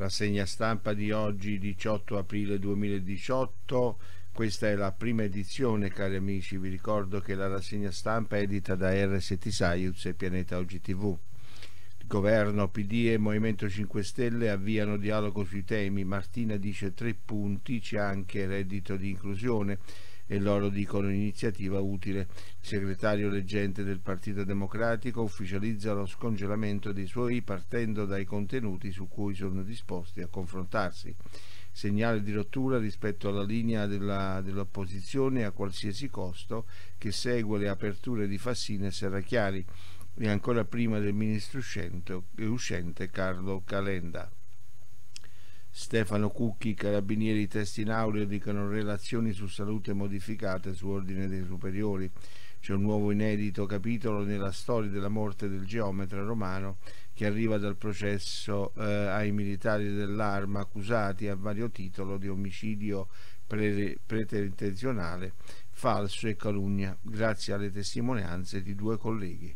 Rassegna stampa di oggi 18 aprile 2018, questa è la prima edizione, cari amici. Vi ricordo che la rassegna stampa è edita da RST Saiuz e Pianeta Oggi TV. Il governo, PD e Movimento 5 Stelle avviano dialogo sui temi. Martina dice 3 punti, c'è anche reddito di inclusione e loro dicono iniziativa utile. Il segretario leggente del Partito Democratico ufficializza lo scongelamento dei suoi partendo dai contenuti su cui sono disposti a confrontarsi. Segnale di rottura rispetto alla linea dell'opposizione a qualsiasi costo che segue le aperture di Fassina e Serracchiani e ancora prima del ministro uscente Carlo Calenda. Stefano Cucchi, carabinieri, test in auleo dicono relazioni su salute modificate su ordine dei superiori. C'è un nuovo inedito capitolo nella storia della morte del geometra romano che arriva dal processo ai militari dell'Arma accusati a vario titolo di omicidio preterintenzionale, falso e calunnia, grazie alle testimonianze di 2 colleghi.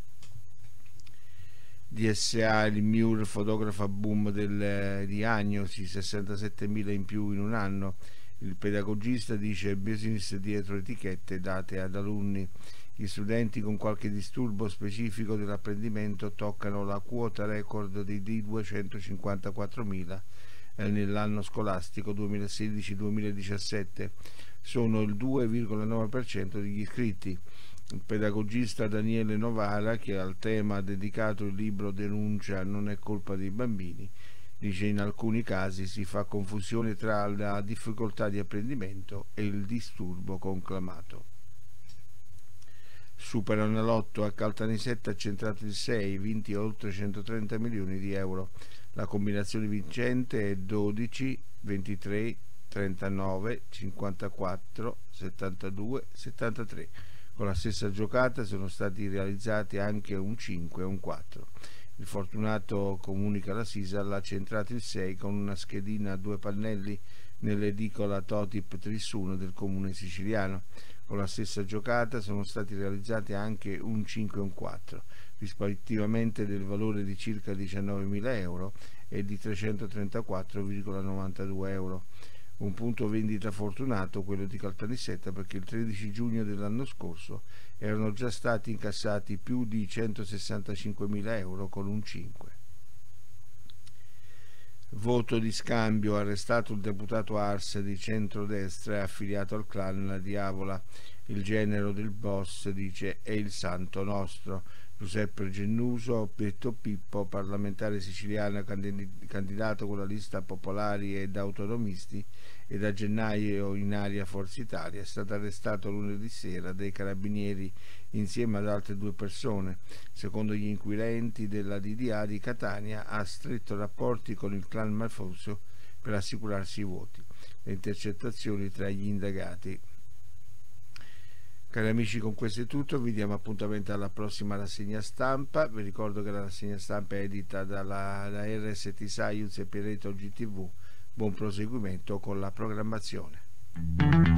DSA, il MIUR fotografa boom delle diagnosi, 67.000 in più in un anno. Il pedagogista dice business dietro etichette date ad alunni. Gli studenti con qualche disturbo specifico dell'apprendimento toccano la quota record di 254.000 nell'anno scolastico 2016-2017. Sono il 2,9% degli iscritti. Il pedagogista Daniele Novara, che al tema ha dedicato il libro Denuncia non è colpa dei bambini, dice in alcuni casi si fa confusione tra la difficoltà di apprendimento e il disturbo conclamato. Superenalotto a Caltanissetta ha centrato il 6, vinti oltre 130 milioni di euro. La combinazione vincente è 12, 23, 39, 54, 72, 73. Con la stessa giocata sono stati realizzati anche un 5 e un 4. Il fortunato, comunica la Sisal, ha centrato il 6 con una schedina a 2 pannelli nell'edicola Totip Trissuno del comune siciliano. Con la stessa giocata sono stati realizzati anche un 5 e un 4, rispettivamente del valore di circa 19.000 euro e di 334,92 euro. Un punto vendita fortunato quello di Caltanissetta, perché il 13 giugno dell'anno scorso erano già stati incassati più di 165.000 euro con un 5. Voto di scambio, arrestato il deputato Ars di centrodestra e affiliato al clan La Diavola. Il genero del boss dice è il santo nostro. Giuseppe Gennuso, detto Pippo, parlamentare siciliano candidato con la lista Popolari ed Autonomisti e da gennaio in aria Forza Italia, è stato arrestato lunedì sera dai carabinieri insieme ad altre 2 persone. Secondo gli inquirenti della DDA di Catania ha stretto rapporti con il clan mafioso per assicurarsi i voti. Le intercettazioni tra gli indagati. Cari amici, con questo è tutto, vi diamo appuntamento alla prossima rassegna stampa. Vi ricordo che la rassegna stampa è edita da RST Saiuz e Pianeta Oggi TV. Buon proseguimento con la programmazione.